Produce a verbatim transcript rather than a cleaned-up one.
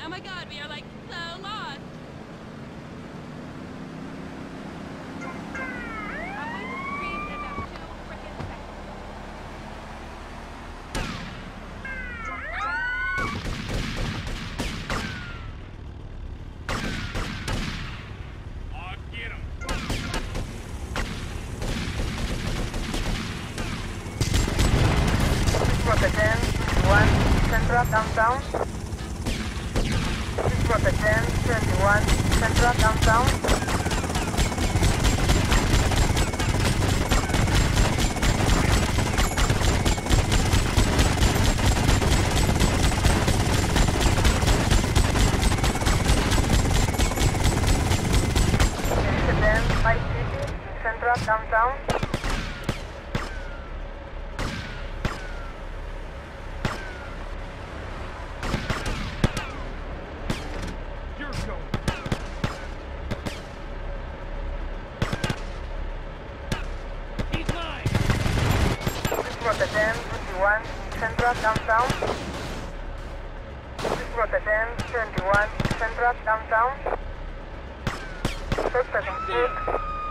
Oh my god, we are like so lost. I'm going to scream in about two frickin' seconds. I'll get him. Rocket ten, one, Central downtown. Rocket ten, twenty-one, Central downtown. Rocket ten, High City, Central downtown. You're going. He's mine. Rocket ten, fifty-one, Central downtown. Rocket ten, twenty-one, Central downtown. Suspect on foot.